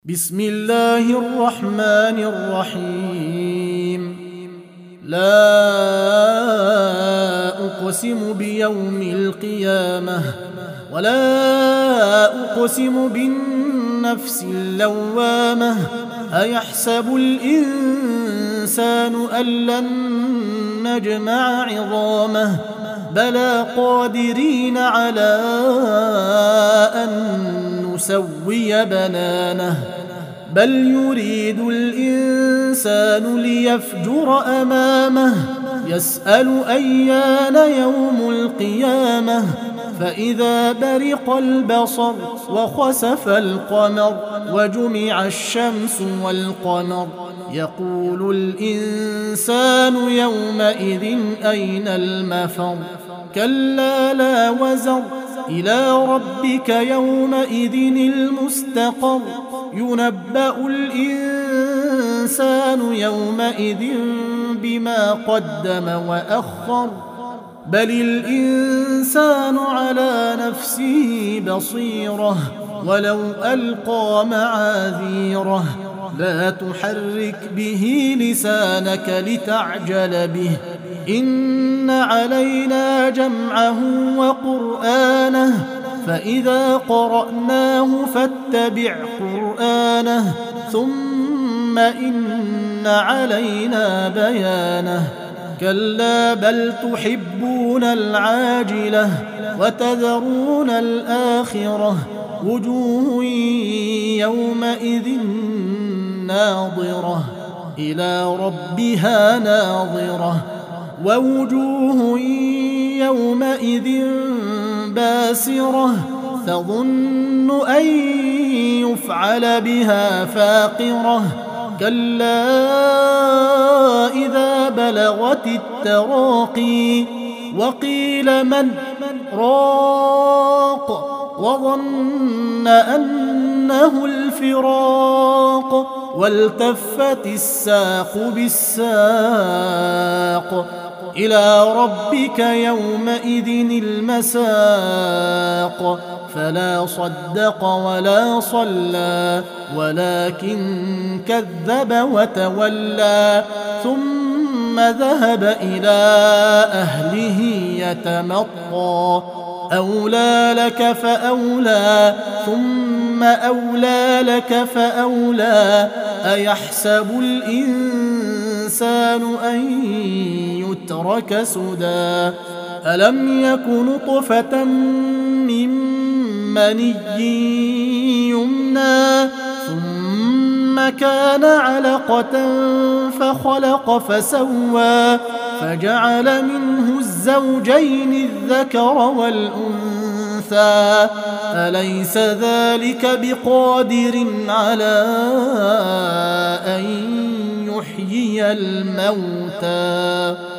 بسم الله الرحمن الرحيم. لا أقسم بيوم القيامة ولا أقسم بالنفس اللوامة. أيحسب الإنسان أن لن نجمع عظامه بلى قادرين على أن نسوي بنانه بل يريد الإنسان ليفجر أمامه يسأل أيان يوم القيامة فإذا برق البصر وخسف القمر وجمع الشمس والقمر يقول الإنسان يومئذ أين المفر كلا لا وزر إلى ربك يومئذ المستقر ينبأ الإنسان يومئذ بما قدم وأخر بل الإنسان على نفسه بصيرة ولو ألقى معاذيره لا تحرك به لسانك لتعجل به إن علينا جمعه وقرآنه فإذا قرأناه فاتبع قرآنه ثم إن علينا بيانه كلا بل تحبون العاجلة وتذرون الآخرة وجوه يومئذ ناظرة إلى ربها ناظرة ووجوه يومئذ باسرة تظن أن يفعل بها فاقرة كلا إذا بلغت التراقي وقيل من راق وظن أنه الفراق والتفت الساق بالساق إلى ربك يومئذ المساق فلا صدق ولا صلى ولكن كذب وتولى ثم ذهب إلى أهله يتمطى أولى لك فأولى ثم أولى لك فأولى أيحسب الإنسان أن يترك سدى ألم يك نطفة من مني يمنى ثم كان علقة فخلق فسوى فجعل منه الزوجين الذكر والأنثى أليس ذلك بقادر على أن يحيي الموتى